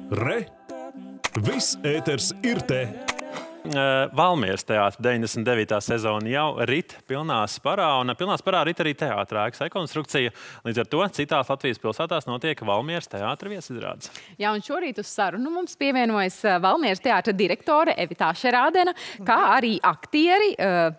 Re! Viss ēters ir te! Valmieras teātra 99. sezona jau rit pilnā sparā, un pilnā sparā rit arī teātra ēkas rekonstrukcija. Līdz ar to citās Latvijas pilsētās notiek Valmieras teātra viesizrādes. Jā, un šorīt uz sarunu mums pievienojas Valmieras teātra direktore Evita Šerādena, kā arī aktieri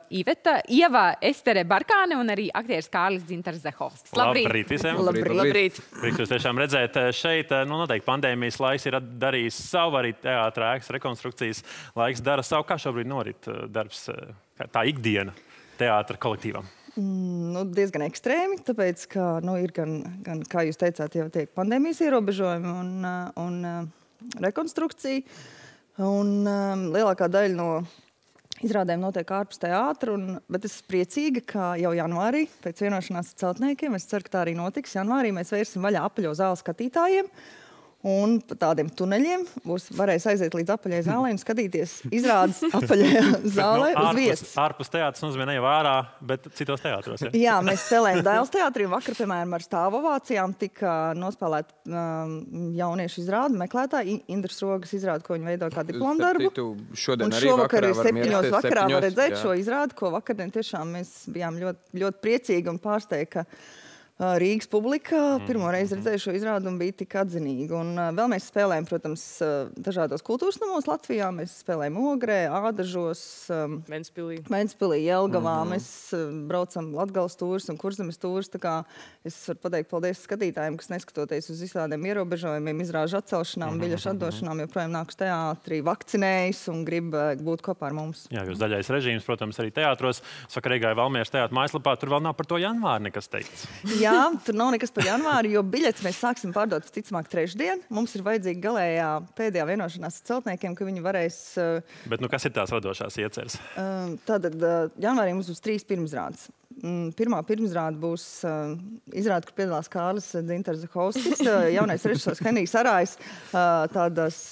Ieva Estere Barkāne un arī aktieris Kārlis Dzintars Zehovskis. Labrīt visiem! Labrīt! Prieks jūs tiešām redzēt šeit. Noteikti pandēmijas laiks ir darījis savu, arī teātra ēkas rekonstrukcijas laiks dara savu. Kā šobrīd norit darbs, tā ikdiena teātra kolektīvam? Diezgan ekstrēmi, tāpēc, ka ir gan, kā jūs teicāt, jau tiek pandēmijas ierobežojumi un rekonstrukcija. Un lielākā daļa no izrādēm notiek ārpus teātra, bet es esmu priecīga, ka jau janvārī, pēc vienošanās ar celtniekiem, es ceru, ka tā arī notiks. Janvārī mēs vērsim vaļā apaļo zāli skatītājiem. Un pa tādiem tuneļiem varēs aiziet līdz apaļai zālē un skatīties izrādes apaļajā zālē uz vietas. Ārpus teātras nozīmē ne jau ārā, bet citos teātros. Ja? Jā, mēs spēlējam Dailes teātrī. Vakar, piemēram, ar stāvu ovācijām tika nospēlēta jauniešu izrāde, meklētāji. Indras Rogas izrāde, ko viņi veido kā diplomdarbu. Un šovakar ir 7:00 vakarā var redzēt šo izrādi, ko vakardien tiešām mēs bijām ļoti priecīgi un pārsteigti, ka Rīgas publika pirmo reizi redzēja šo izrādi un bija tik atzinīga. Un vēl mēs spēlējam, protams, dažādos kultūras namos Latvijā. Mēs spēlējam Ogrē, Ādažos, Ventspilī, Jelgavā. Mēs braucam Latgales tūris un Kurzemes tūris. Tā kā es varu pateikt paldies skatītājiem, kas neskatoties uz visādiem ierobežojumiem, izrāžu atcelšanām, biļešu atdošanām, joprojām nāk uz teātrī, vakcinējas un grib būt kopā ar mums. Jā, jūs daļais režīms, protams, arī teātros. Vakar iegāju Valmieras teātra mājaslapā, tur vēl nav par to janvāri nekas teikts. Jā, tur nav nekas par janvāri, jo biļetes mēs sāksim pārdot visticamāk trešdien. Mums ir vajadzīga galējā pēdējā vienošanās ar celtniekiem, ka viņi varēs... Bet kas ir tās radošās ieceres? Tātad janvārī mums būs 3 pirmizrādes. Pirmā pirmizrāde būs izrāde, kur piedalās Kārlis Dzintars Zehovskis, jaunais režisors Henrijs Arājs, tādas...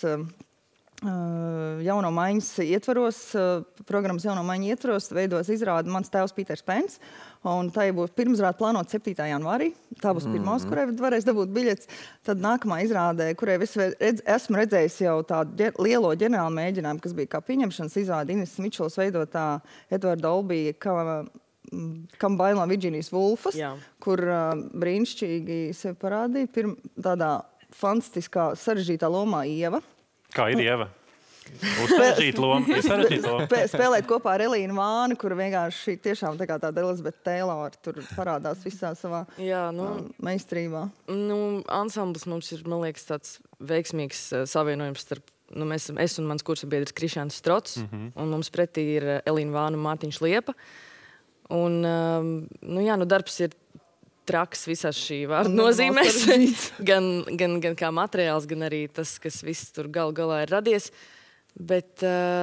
jauno maiņas ietvaros, programmas jauno maiņu ietvaros veidos izrādi Mans tēvs Pīters Pens. Un tā būs pirmizrāde plānot 7. janvārī. Tā būs pirmā, uz kurai varēs dabūt biļetes. Tad nākamā izrādē, kurai esmu redzējis jau tādu lielo ģenerālu mēģinājumu, kas bija kā pieņemšanas izrāde Ines Mičels veidotā Edvarda Olbija, kam bailā Virģīnijas Vulfas, kur brīnišķīgi sevi parādīja tādā fantastiskā sarežģītā lomā Ieva. Kā ir Ieva? Uz sarežģīta loma. Spēlēt kopā ar Elīnu Vāni, kur vienkārši tiešām tā kā tāda Elizabete Taylor tur parādās visā savā meistarībā. Ansamblis mums ir, man liekas, tāds veiksmīgs savienojums starp, es un mans kursa biedrs Krišāns Strots, un mums pretī ir Elīna Vāna un Mārtiņš Liepa. Un, darbs ir traks visās šī vārda nozīmēs. gan kā materiāls, gan arī tas, kas viss tur galā ir radies. Bet,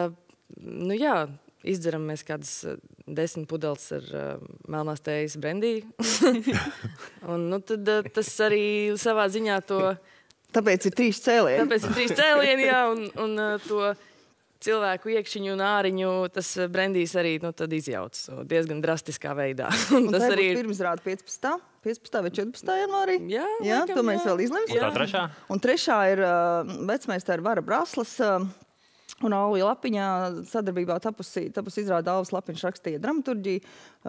izdzeram mēs kādas 10 pudeles ar melnās tējas brendī. Un, tad tas arī savā ziņā to... Tāpēc ir 3 cēlieni. Tāpēc ir 3 cēlieni, jā, un to cilvēku iekšiņu un āriņu tas brendīs arī tad izjauc diezgan drastiskā veidā. Un tas arī būs pirmizrāde 15. vai 14. janvārī? Jā, to mēs vēl izlemsim. Un tā trešā? Un trešā ir vecmeistara Vara Braslas un Alvija Lapiņā sadarbībā tapusi izrāde. Alvis Lapiņš rakstīja dramaturģiju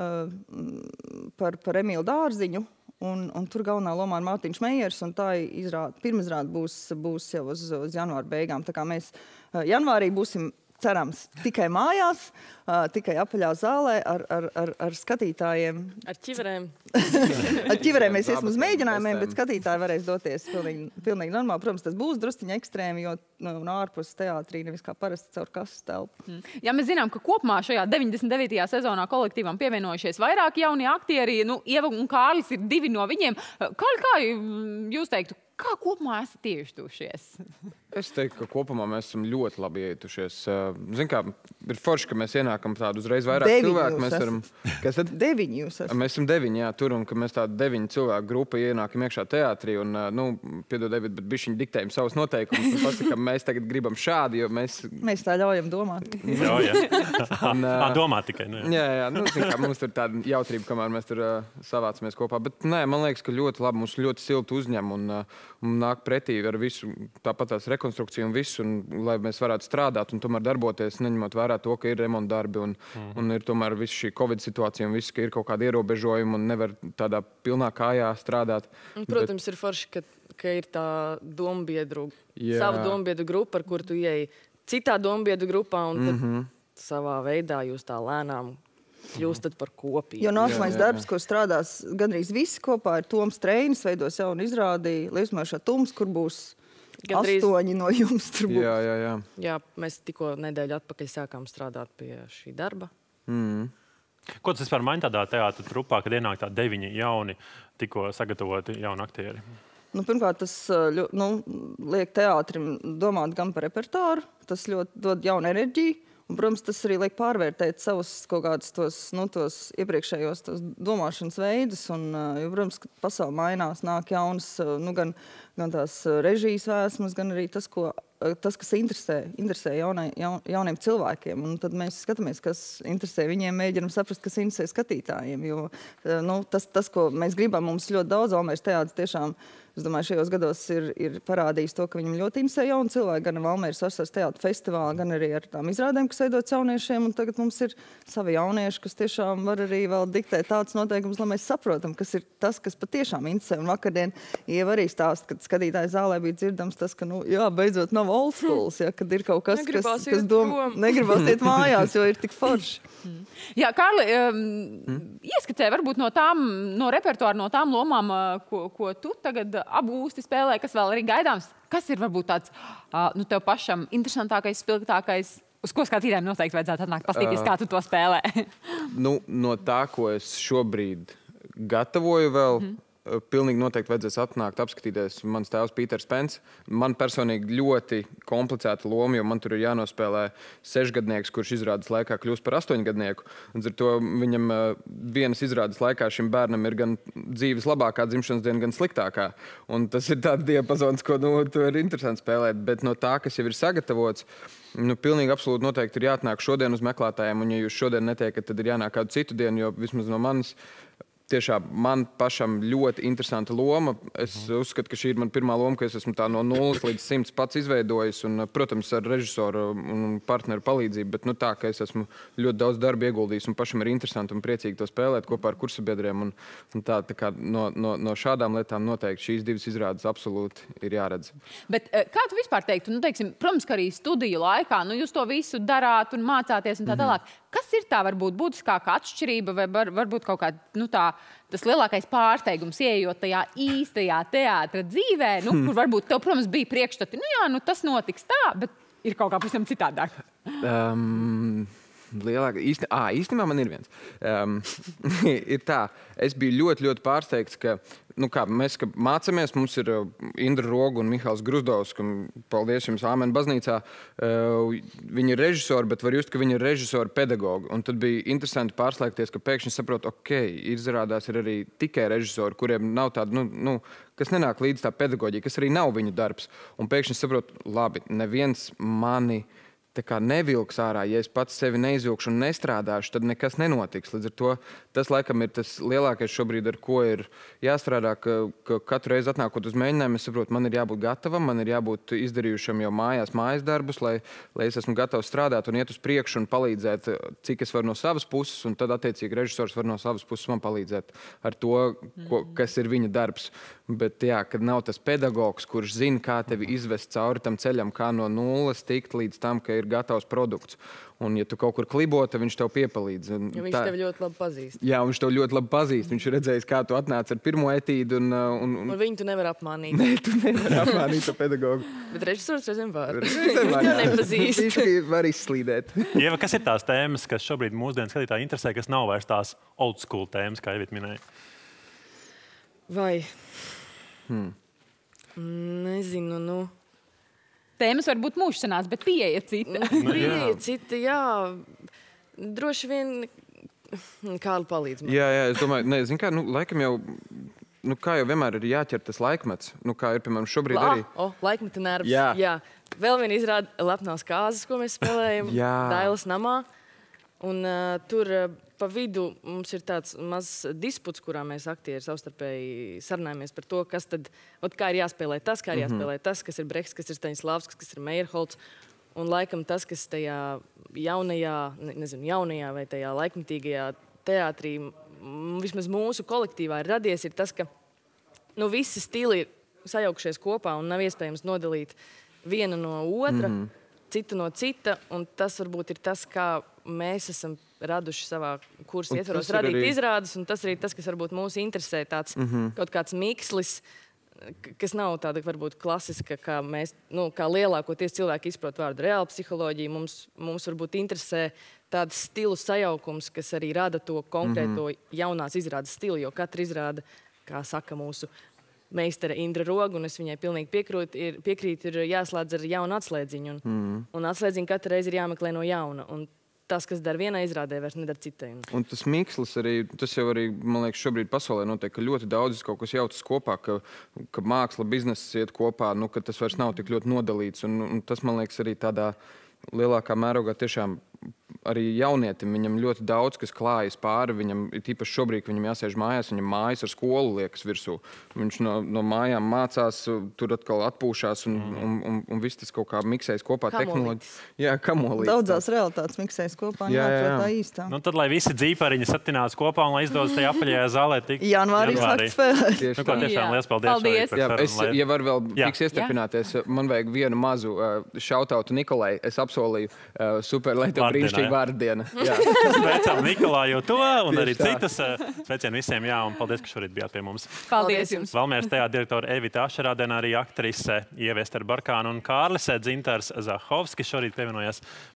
par Emīlu Dārziņu. Un tur galvenā lomā ir Mārtiņš Meijers, un tā pirmizrāde būs jau uz janvāra beigām. Tā kā mēs janvārī būsim, cerams, tikai mājās, tikai apaļā zālē ar skatītājiem. Ar ķiverēm. Ar ķiverēm mēs iesim uz mēģinājumiem, bet skatītāji varēs doties pilnīgi normāli. Protams, tas būs drusciņi ekstrēmi, jo ārpus teātrī nevis kā parasti caur kases telpu. Jā, mēs zinām, ka kopumā šajā 99. sezonā kolektīvam pievienojušies vairāk jaunie aktieri. Ieva un Kārlis ir 2 no viņiem. Kā jūs teiktu, kā kopumā esat iejutušies? Es teiktu, ka kopumā mēs esam ļoti labi iejutušies. Zin kā, ir forši, ka mēs ienākam tādu uzreiz vairāk cilvēku. Mēs varam... Kas tad? 9 jūs esat. Mēs esam 9, jā, tur, un ka mēs tādu 9 cilvēku grupa ienākam iekšā teātrī, un, piedod, David, bet bišķiņi diktējam savus noteikumus un pasakam, mēs tagad gribam šādi, jo mēs... Mēs tā ļaujam domāt. Domāt tikai, Jā, zin kā, mums tur tāda jautrība, kamēr mēs tur savācamies kopā. Bet, nē, man liekas, ka ļoti labi, mums ļoti silti uzņem, un nāk pretī ar visu, tāpat tās rekonstrukciju un visu, un lai mēs varētu strādāt un tomēr darboties, neņemot vērā to, ka ir remontdarbi un ir tomēr visu šī Covid situācija un viss, ka ir kaut kādi ierobežojumi un nevar tādā pilnā kājā strādāt. Protams, ir forši, ka ir tā dombiedru, savu dombiedru grupa, ar kuru tu ieeji citā dombiedru grupā, un tad savā veidā jūs tā lēnām kļūstat par kopību. Jo nākamais darbs, ko strādās gandrīz visi kopā, ir Toms Treinis, veidos jaunu izrādi Liesmaišā Tums, kur būs 8 no jums. Jā, mēs tikko nedēļu atpakaļ sākām strādāt pie šī darba. Ko tas vispār maina tādā teātra trupā, kad ienāk tā 9 jauni, tikko sagatavoti jauni aktieri? Pirmkārt, tas liek teātrim domāt gan par repertāru, tas ļoti dod jaunu enerģiju, un, protams, tas arī liek pārvērtēt savus kaut kādus tos iepriekšējos domāšanas veidus, un, jo, protams, ka pasaule mainās, nāk jaunas, gan tās režijas vēsmas, gan arī tas, kas interesē jauniem cilvēkiem. Un tad mēs skatāmies, kas interesē viņiem, mēģinam saprast, kas interesē skatītājiem. Jo tas, ko mēs gribam, mums ļoti daudz Valmieras teātris tiešām, es domāju, šajos gados ir parādījis to, ka viņam ļoti interesē jauni cilvēki, gan Valmieras Vasaras teātra festivālā, gan arī ar tām izrādēm, kas veidotas jauniešiem. Un tagad mums ir savi jaunieši, kas tiešām var arī vēl diktēt tādus noteikumus, lai mēs saprotam, kas ir tas, kas patiešām interesē. Un vakardien Ieva arī stāsta, kad skatītāju zālē bija dzirdams tas, ka, beidzot nav old schools, kad ir kaut kas, kas negribas iet mājās, jo ir tik forši. Jā, Kārli, ieskicē varbūt no repertuāra, no tām lomām, ko tu tagad apgūsti spēlē, kas vēl arī gaidāms. Kas ir varbūt tāds, tev pašam interesantākais, spilgtākais, uz ko skatītājiem noteikti vajadzētu atnākt pastīties, kā tu to spēlē? No tā, ko es šobrīd gatavoju vēl, pilnīgi noteikti vajadzēs atnākt, apskatīties mans tēvs Pīters Pence. Man personīgi ļoti komplicēta loma, jo man tur ir jānospēlē 6-gadnieks, kurš izrādes laikā kļūst par 8-gadnieku. Līdz ar to viņam vienas izrādes laikā šim bērnam ir gan dzīves labākā dzimšanas diena, gan sliktākā. Un tas ir tāds diapazons, ko tu ir interesanti spēlēt. Bet no tā, kas jau ir sagatavots, pilnīgi absolūti noteikti ir jāatnāk šodien uz meklētājiem. Un ja jūs šodien netiekat, tad ir jānāk kādu citu dienu, jo vismaz no manis tiešām man pašam ļoti interesanta loma. Es uzskatu, ka šī ir man pirmā loma, ka es esmu tā no 0 līdz 100 pats izveidojis, un, protams, ar režisoru un partneru palīdzību, bet tā, ka es esmu ļoti daudz darba ieguldījis, un pašam ir interesanti un priecīgi to spēlēt kopā ar kursabiedriem, un tā kā no šādām lietām noteikti šīs divas izrādes absolūti ir jāredz. Bet kā tu vispār teiktu? Teiksim, protams, ka arī studiju laikā, jūs to visu darāt un mācāties un tā tālāk. Kas ir tā varbūt būtiskākā atšķirība vai varbūt kaut kā tas lielākais pārsteigums, ieejot tajā īstajā teātra dzīvē, kur varbūt tev, protams, bija priekšstati, tas notiks tā, bet ir kaut kā pavisam citādāk? Īstenībā man ir viens. Ir tā, es biju ļoti, ļoti pārsteigts, ka mēs mācāmies, mums ir Indra Roga un Mihāls Gruzdovs, kam paldies jums Āmena baznīcā. Viņi ir režisori, bet var just, ka viņi ir režisori pedagogi. Un tad bija interesanti pārslēgties, ka pēkšņi saprot, izrādās ir arī tikai režisori, kuriem nav tāda, kas nenāk līdz tā pedagoģija, kas arī nav viņu darbs. Un pēkšņi saprot, labi, neviens mani nevilks ārā, ja es pats sevi neizvilkšu un nestrādāšu, tad nekas nenotiks. Līdz ar to tas laikam ir tas lielākais šobrīd, ar ko ir jāstrādā, ka katru reizi atnākot uz mēģinājumu, es saprotu, man ir jābūt gatavam, man ir jābūt izdarījušam jau mājas darbus, lai es esmu gatavs strādāt un iet uz priekšu un palīdzēt, cik es varu no savas puses, un tad attiecīgi režisors var no savas puses man palīdzēt ar to, kas ir viņa darbs. Bet jā, kad nav tas pedagogs, kurš zina, kā tevi izvest cauri tam ceļam, kā no nulles tikt līdz tam, ka ir gatavs produkts. Un ja tu kaut kur klibo, tad viņš tev piepalīdz. Jo viņš tev ļoti labi pazīst. Jā, viņš tev ļoti labi pazīst. Viņš ir redzējis, kā tu atnāc ar pirmo etīdu. Un viņu tu nevar apmānīt. Nē, tu nevar apmānīt ar pedagogu. Bet režisors reizēm var. Viņu nepazīst. Viņš var izslīdēt. Ieva, kas ir tās tēmas, kas šobrīd mūsdienu skatītāji interesē, kas nav vairs tās old school tēmas, kā Ivita minēja? Vai? Nezinu, Tēmas var būt mūžsanās, bet pieeja cita. Pieeja cita, jā. Droši vien Kārli palīdz man. Jā, es domāju, zin kā, laikam jau, kā jau vienmēr ir jāķer tas laikmets. Kā ir, piemēram, šobrīd arī. Laikmeta nervs. Jā. Vēl viena izrāda Lepnās kāzas, ko mēs spēlējam Dailas namā. Un tur pa vidu mums ir tāds mazs disputs, kurā mēs aktieri savstarpēji sarunājamies par to, kas tad, kā ir jāspēlē tas, kā ir jāspēlē tas, kas ir Brehts, kas ir Staņislavskis, kas ir Meierholts. Un laikam tas, kas tajā jaunajā vai tajā laikmetīgajā teātrī, vismaz mūsu kolektīvā ir radies, ir tas, ka visi stili ir sajaukšies kopā un nav iespējams nodalīt vienu no otra, citu no cita, un tas varbūt ir tas, kā mēs esam raduši savā kursa ietvaros radīt izrādes, un tas arī tas, kas varbūt mūs interesē, tāds kaut kāds mikslis, kas nav tāda varbūt klasiska, kā mēs, kā lielākoties cilvēki izprot vārdu reāla psiholoģija, mums varbūt interesē tāds stilu sajaukums, kas arī rada to konkrēto jaunās izrādes stilu, jo katra izrāda, kā saka mūsu meistara Indra Roga, un es viņai pilnīgi piekrītu, ir jāslēdz ar jaunu atslēdziņu. Un atslēdziņu katru reizi ir jāmeklē no jauna. Un tas, kas dar vienai izrādē, vairs nedara citai. Un tas mikslis arī, tas jau arī, man liekas, šobrīd pasaulē notiek, ka ļoti daudz kaut kas jaucas kopā, ka māksla, bizness iet kopā, ka tas vairs nav tik ļoti nodalīts. Un tas, man liekas, arī tādā lielākā mērogā tiešām arī jaunietim, viņam ļoti daudz, kas klājas pāri, viņam tīpaši šobrīd, ka viņam jāsēž mājās, viņam mājas ar skolu liekas virsū. Viņš no mājām mācās, tur atkal atpūšās un viss tas kaut kā miksējas kopā. Kamolītis. Jā, kamolītis. Daudzās realitātes miksējas kopā, tā īstā. Tad, lai visi dzīpariņi satinās kopā un lai izdodas tajā apaļajā zālē tik janvārī sākt spēlēt. Tiešām liels paldies. Ja var vēl tiks iestarpināties, man vajag vienu mazu šautautu Nikolai. Es apsolīju super, lai tev brīnišķīgi vārdiena. Sveicam Nikolāju to un arī citas. Sveicien visiem, jā, un paldies, ka šorīt bijāt pie mums. Paldies jums. Valmieras teātra direktora Evita Ašerādena, arī aktrise Ieva Estere Barkāne un Kārlis Dzintars Zahovskis šorīt pievienojās